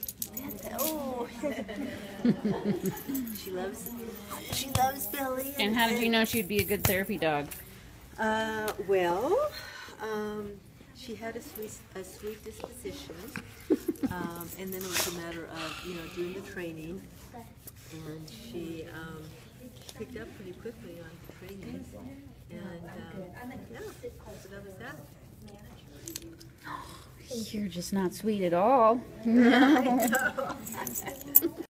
Oh, she loves Billy. And how did you know she'd be a good therapy dog? Well, she had a sweet disposition, and then it was a matter of doing the training, and she picked up pretty quickly on the training, and yeah, so that was that. You're just not sweet at all.